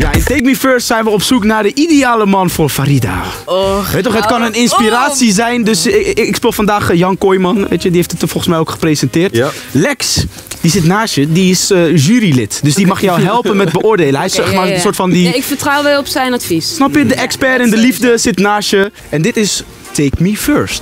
Ja, in Take Me First zijn we op zoek naar de ideale man voor Farida. Weet toch, het kan een inspiratie zijn. Dus ik speel vandaag Jan Kooijman. Weet je, die heeft het er volgens mij ook gepresenteerd. Ja. Lex, die zit naast je, die is jurylid. Dus die mag jou helpen met beoordelen. Hij is zeg maar een soort van die... Ja, ik vertrouw wel op zijn advies. Snap je? De expert in de liefde zit naast je. En dit is Take Me First.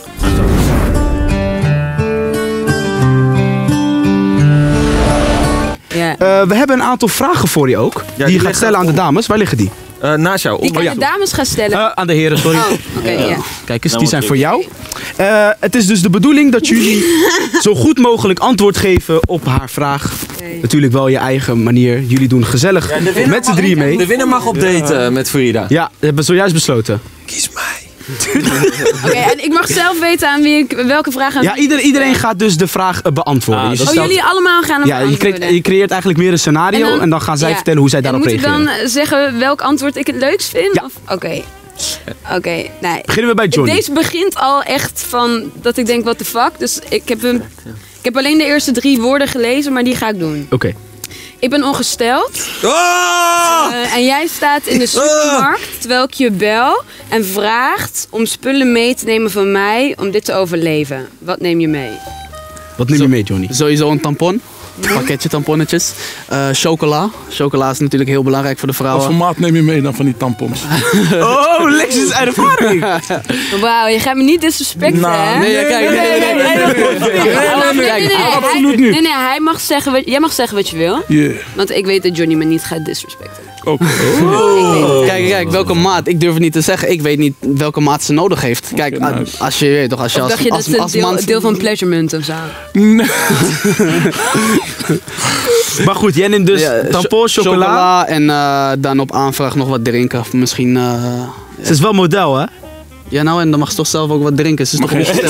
We hebben een aantal vragen voor je ook. Ja, die je gaat stellen aan de dames. Waar liggen die? Naast jou. Die kan je dames gaan stellen. Aan de heren, sorry. Ja. Kijk eens, die zijn voor jou. Het is dus de bedoeling dat jullie zo goed mogelijk antwoord geven op haar vraag. Natuurlijk wel je eigen manier. Jullie doen gezellig met z'n drieën mee. De winnaar mag op date met Farida. Ja, we hebben zojuist besloten. Kies mij. Oké, en ik mag zelf weten aan wie ik welke vraag aan. Ja, iedereen gaat dus de vraag beantwoorden. Jullie allemaal gaan hem beantwoorden? Je creëert eigenlijk meer een scenario en dan gaan zij vertellen hoe zij daarop reageren. Moet ik dan zeggen welk antwoord ik het leukst vind? Ja. Oké, nee. Beginnen we bij Johnny. Deze begint al echt van dat ik denk, what the fuck. Dus ik heb alleen de eerste 3 woorden gelezen, maar die ga ik doen. Oké. Ik ben ongesteld. En jij staat in de supermarkt terwijl ik je bel en vraagt om spullen mee te nemen van mij om dit te overleven. Wat neem je mee? Wat neem je mee, Johnny? Sowieso een tampon. Een pakketje tamponnetjes. Chocola. Chocola is natuurlijk heel belangrijk voor de vrouwen. Wat voor maat neem je mee dan van die tampons? Oh, Lex is uit ervaring. Wauw, je gaat me niet disrespecten, hè? Nee, kijk. Absoluut niet. Nee, jij mag zeggen wat je wil. Yeah. Want ik weet dat Johnny me niet gaat disrespecten. Kijk, welke maat. Ik durf het niet te zeggen. Ik weet niet welke maat ze nodig heeft. Kijk, als je weet toch, als je dacht je dat het deel van Pleasurement of zo? Nee. Maar goed, jij neemt dus tampon, chocola en dan op aanvraag nog wat drinken. Of misschien... Ze is wel model, hè? Ja, nou, en dan mag ze toch zelf ook wat drinken. Ze is toch ongesteld.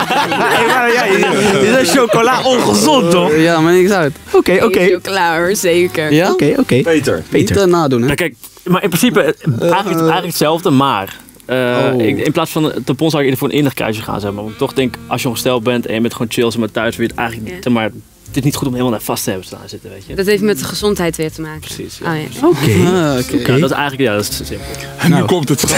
Dit is chocola ongezond, toch? Ja, maar niks uit. Oké. Chocola hoor, zeker. Ja? Oké. Peter. Niet nadoen, hè? Ja, kijk, maar in principe eigenlijk hetzelfde, maar... in plaats van een tampon zou ik eerder voor een innig kruisje gaan, zeg maar. Want ik toch denk, als je ongesteld bent en je bent gewoon chill, maar thuis weer het eigenlijk, zeg maar... Het is niet goed om helemaal naar vast te hebben staan zitten, weet je. Dat heeft met de gezondheid weer te maken. Precies. Ja. Oké. Ja, dat is eigenlijk, dat is simpel. En nu komt het.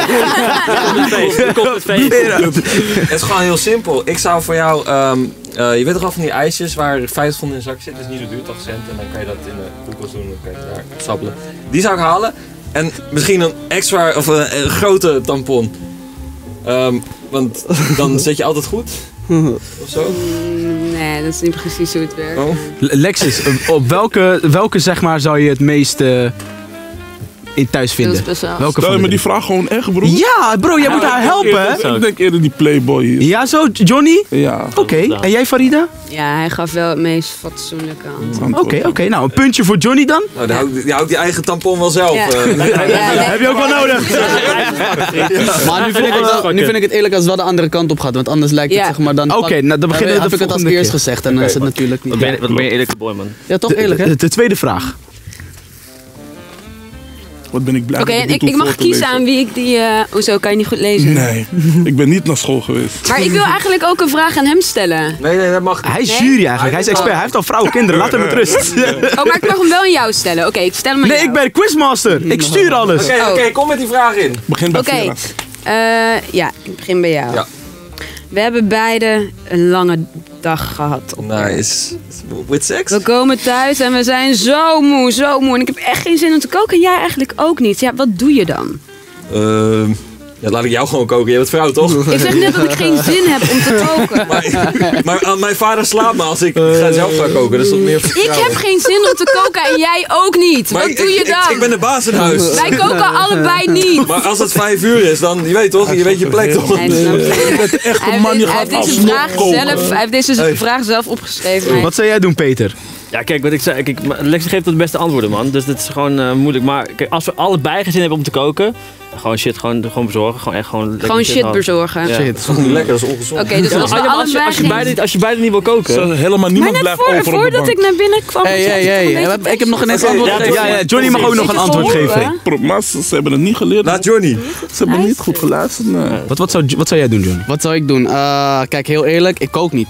Het is gewoon heel simpel. Ik zou voor jou, je weet toch wel van die ijsjes waar 50 van in een zak zit, dat is niet zo duur, 80 cent. En dan kan je dat in de koelkast doen, dan kan je daar sappelen. Die zou ik halen. En misschien een extra, of een grote tampon. Want dan zit je altijd goed. Of zo? Nee, dat is niet precies hoe het werkt. Oh. Lexus, op welke zeg maar zou je het meest in thuis vinden? Stel je me die vraag gewoon echt, bro? Ja, bro, jij moet haar helpen. Ik denk eerder die Playboy hier. Ja, zo, Johnny? Ja. Oké, en jij, Farida? Ja, hij gaf wel het meest fatsoenlijke antwoord. Oké. Nou, een puntje voor Johnny dan? Nou, die houdt die eigen tampon wel zelf. Heb je ook wel nodig. Maar nu vind ik het eerlijk als het wel de andere kant op gaat. Want anders lijkt het zeg maar dan... Oké, nou dan beginnen we heb ik het als eerst gezegd en dan is het natuurlijk niet... Wat ben je eerlijke boy, man. Ja, toch eerlijk, hè? De tweede vraag. Wat ben ik blij. Oké, en ik mag kiezen aan wie ik die... Hoezo, kan je niet goed lezen? Nee, ik ben niet naar school geweest. Maar ik wil eigenlijk ook een vraag aan hem stellen. Nee, dat mag niet. Hij is jury eigenlijk, hij is expert. Hij heeft al vrouwen, kinderen, laat hem met rust. Oh, maar ik mag hem wel aan jou stellen. Oké, ik stel hem aan jou. Nee, ik ben quizmaster. Ik stuur alles. Oké, kom met die vraag in. Begin bij Vera. Ja, ik begin bij jou. Ja. We hebben beide een lange dag gehad. Nice. With sex? We komen thuis en we zijn zo moe. En ik heb echt geen zin om te koken. En jij eigenlijk ook niet. Ja, wat doe je dan? Ja, laat ik jou gewoon koken. Je bent vrouw, toch? Ik zeg net dat ik geen zin heb om te koken. Maar mijn vader slaapt me als ik zelf ga koken. Dus dat is meer voor ik heb geen zin om te koken en jij ook niet. Maar wat doe je dan? Ik ben de baas in huis. Wij koken allebei niet. Maar als het 5 uur is, dan, je weet toch? Je weet je plek toch? Hij heeft deze Hey. vraag zelf opgeschreven. Wat zou jij doen, Peter? Ja, kijk, wat ik zei, Lex geeft het beste antwoorden, man. Dus dat is gewoon moeilijk. Maar kijk, als we allebei gezin hebben om te koken, gewoon shit, gewoon bezorgen. Gewoon shit bezorgen. Ja. Shit, dat is niet lekker, dat is ongezond. Oké, dus als je beide niet wil koken. Helemaal niemand blijft over op de voordat bank. ik naar binnen kwam... Ik heb nog een antwoord gegeven. Ja, Johnny mag ook nog een antwoord geven. Maar ze hebben het niet geleerd. Laat Johnny. Ze hebben niet goed geluisterd. Nee. Wat zou jij doen, Johnny? Wat zou ik doen? Kijk, heel eerlijk, ik kook niet.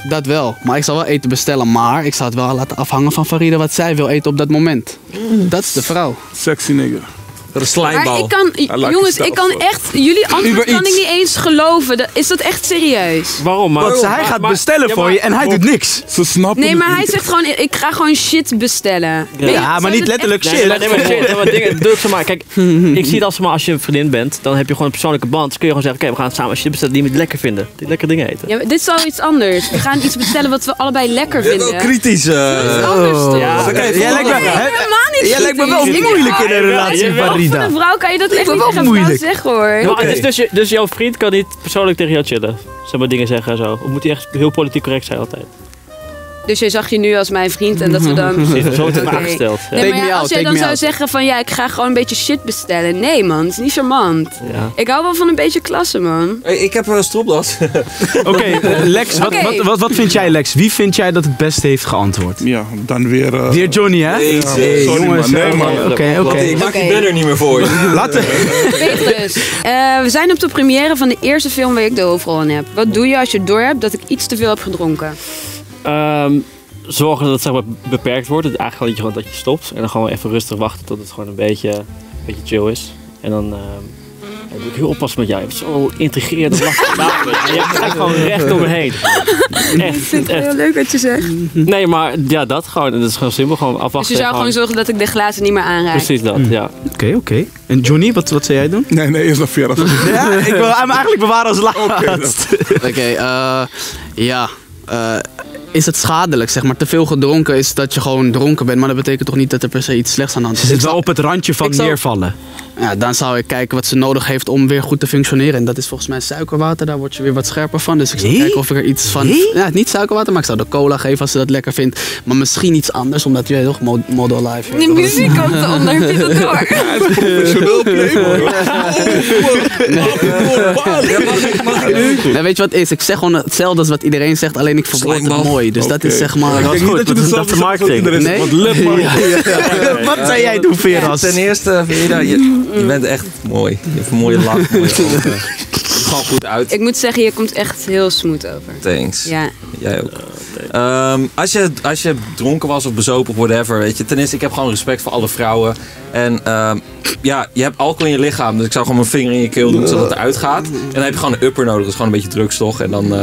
Dat wel. Maar ik zal wel eten bestellen. Maar ik zal het wel laten afhangen van Farida wat zij wil eten op dat moment. Dat is de vrouw. Sexy nigga. Een slijmbal. Maar ik kan, jongens, ik kan echt, jullie antwoord kan ik niet eens geloven. Is dat echt serieus? Waarom? Maar, Want hij gaat bestellen voor je en hij doet niks. Ze snappen Nee, het maar hij niet. zegt gewoon, ik ga gewoon shit bestellen. Ja, maar niet letterlijk shit. Kijk, ik zie het als je een vriendin bent, dan heb je gewoon een persoonlijke band. Dus kun je gewoon zeggen, oké, we gaan samen shit bestellen die we lekker vinden. Die lekkere dingen eten. Ja, maar dit is al iets anders. We gaan iets bestellen wat we allebei lekker vinden. Wel kritisch. Dat is anders toch? Ja, Jij lijkt me wel moeilijk in een relatie met Van Farida. een vrouw kan je dat echt wel niet tegen moeilijk. vrouw zeggen hoor. Maar het is dus jouw vriend kan niet persoonlijk tegen jou chillen. Zeg maar dingen zeggen en zo. Of moet hij echt heel politiek correct zijn altijd? Dus je zag je nu als mijn vriend en dat we dan... Precies, zo wordt het me Oké. aangesteld. Ja. Nee, Take maar me ja, out, als jij take dan me zou out. zeggen van ja, ik ga gewoon een beetje shit bestellen. Nee man, het is niet charmant. Ja. Ik hou wel van een beetje klasse man. Hey, ik heb een stropdas. Oké, Lex, wat vind jij, Lex? Wie vind jij dat het beste heeft geantwoord? Ja, dan weer... Weer Johnny, hè? Nee, Hey, sorry, jongens. man. Nee, man. Oké. Ik maak die Oké. banner niet meer voor je. Laten. Petrus, we zijn op de première van de eerste film waar ik de hoofdrol in heb. Wat doe je als je doorhebt dat ik iets te veel heb gedronken? Zorgen dat het zeg maar beperkt wordt. Het eigenlijk gewoon dat je stopt. En dan gewoon even rustig wachten tot het gewoon een beetje chill is. En dan moet ik heel oppassen met jou. Je hebt zo intrigerend lachen. Je gaat gewoon recht door me heen. Echt. Heel leuk wat je zegt. Nee, maar ja, dat gewoon. Dat is gewoon simpel. Gewoon afwachten. Dus je zou gewoon zorgen dat ik de glazen niet meer aanraak. Precies dat, ja. Oké. En Johnny, wat zou jij doen? Nee, eerst nog Vera. Ja, ik wil hem eigenlijk bewaren als laatst. Is het schadelijk, zeg maar? Te veel gedronken is dat je gewoon dronken bent, maar dat betekent toch niet dat er per se iets slechts aan de hand is? Ze zit wel op het randje van ik zou- neervallen. Ja, dan zou ik kijken wat ze nodig heeft om weer goed te functioneren. En dat is volgens mij suikerwater, daar word je weer wat scherper van. Dus ik zou Nee? kijken of ik er iets van... Nee? Ja, niet suikerwater, maar ik zou de cola geven als ze dat lekker vindt. Maar misschien iets anders, omdat je toch model life... Die muziek komt eronder, heb je dat door? Professioneel playboy. Nee, weet je wat het is? Ik zeg gewoon hetzelfde als wat iedereen zegt, alleen ik verwoord het Slijmbal. mooi. Dus dat is zeg maar... Ik denk niet dat je dezelfde is marketing. iedereen zegt, Nee? want let maar. Wat zou jij doen, Veras? Ten eerste, Vera, je bent echt mooi. Je hebt een mooie lach, mooie ogen. Je ziet er gewoon goed uit. Ik moet zeggen, je komt echt heel smooth over. Thanks. Ja. Jij ook. Als je dronken was of bezopen of whatever, weet je. Ten eerste, ik heb gewoon respect voor alle vrouwen. En ja, je hebt alcohol in je lichaam. Dus ik zou gewoon mijn vinger in je keel doen, zodat het eruit gaat. En dan heb je gewoon een upper nodig. Dat is gewoon een beetje drugs toch. En dan...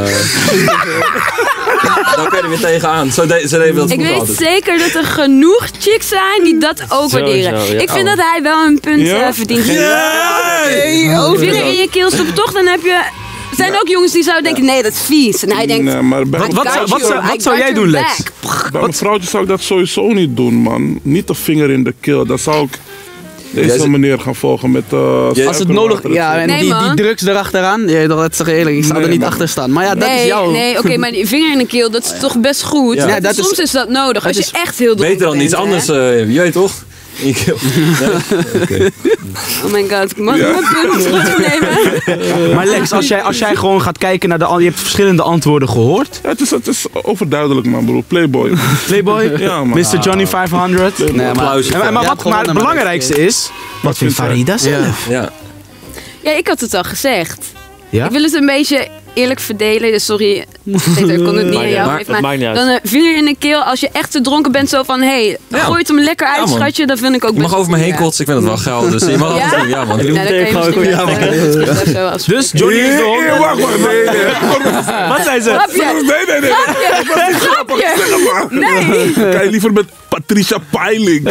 dan kun je er weer tegenaan. Zo deden we dat Ik vroeger weet altijd. zeker dat er genoeg chicks zijn die dat ook waarderen. Sowieso, ja. Ik vind dat hij wel een punt verdient. Vinger in je keel stoppen toch, dan heb je... Er zijn ook jongens die zouden denken, nee, dat is vies. En hij denkt, Nee, maar bij Wat zou jij doen, Lex? mijn vrouwtje zou ik dat sowieso niet doen, man. Niet de vinger in de keel. Dan zou ik deze meneer gaan volgen met... Als het nodig... Ja, en Nee, die man. drugs erachteraan, ja, dat zeg ik eerlijk, ik zou Nee, er niet man. achter staan. Maar ja, dat is jouw... Nee, oké, maar die vinger in de keel, dat is toch best goed. Ja. Ja, dat is- Soms is dat nodig, als je is echt heel dronken Beter dan bent, iets hè. anders, je weet toch? In je keel. Oh my god, mag ik mijn punt terugnemen? Maar Lex, als jij gewoon gaat kijken naar je hebt verschillende antwoorden gehoord. Ja, het is overduidelijk, man, bro. Playboy. Playboy, Ja, man. Mr. Johnny 500. Nee, maar, Applaus. Maar Ja, wat gewoon het een belangrijkste is, wat vindt Farida zelf? Ja. Ja, ik had het al gezegd. Ja? Ik wil het een beetje eerlijk verdelen. Dus sorry, Peter, ik kon het niet aan jou Maar geven. het maakt niet uit. Dan vinger in de keel. Als je echt te dronken bent, zo van... Hé, gooi het hem lekker uit, Ja, man. schatje. Dat vind ik ook Je mag best over me heen goed, ja. kotsen, ik vind het wel geil. Dus je mag Ja? alles doen. Ja, man. Ja, dan kan je misschien Ja, wel terug zo afspreken. Dus Johnny is de hond. Wacht maar, nee. Wat zei ze? Grapje, Nee. grapje. Nee. Kijk liever met Patricia Peiling.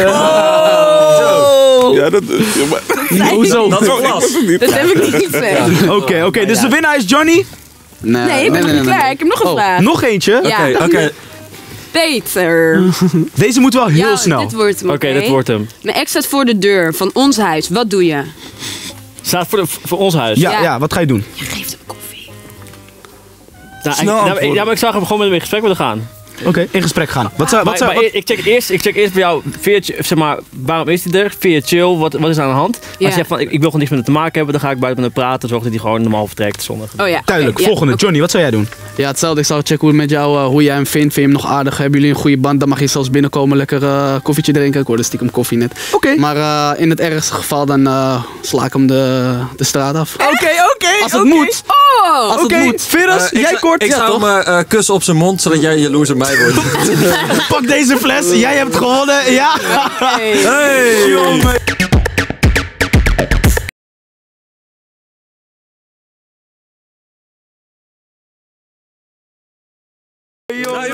Ja, dat is... Ja, maar- Hoezo? Dat is Zo, klas. ik was het niet. Dat heb ik niet gezegd. Oké, dus de winnaar is Johnny. Nee, ik ben nog niet klaar. Ik heb nog een vraag. Nog eentje. Ja. Oké. Peter. Deze moet wel heel Ja, snel. dit wordt hem, Oké, dit wordt hem. Mijn ex staat voor de deur van ons huis. Wat doe je? Staat voor ons huis. Ja, wat ga je doen? Je geeft hem koffie. Nou, Snel antwoorden. maar ik zou gewoon met hem in gesprek willen gaan. Oké, in gesprek gaan. Ik check eerst bij jou, zeg maar, waarom is hij er? Vind je chill? Wat is er aan de hand? Als je zegt van, ik wil gewoon niks met hem te maken hebben, dan ga ik buiten met hem praten, zorg dat hij gewoon normaal vertrekt zonder. Duidelijk, volgende. Johnny, wat zou jij doen? Ja, hetzelfde. Ik zou checken hoe het met jou, hoe jij hem vindt. Vind je hem nog aardig? Hebben jullie een goede band? Dan mag je zelfs binnenkomen, lekker koffietje drinken. Ik hoorde stiekem koffie net. Oké. Maar in het ergste geval, dan sla ik hem de straat af. Oké. Als het moet. Als het moet. Virus, jij kort. Ik zou hem kussen op zijn mond, zodat jij jaloers op mij wordt. Pak deze fles, jij hebt gewonnen. Ja. Hey.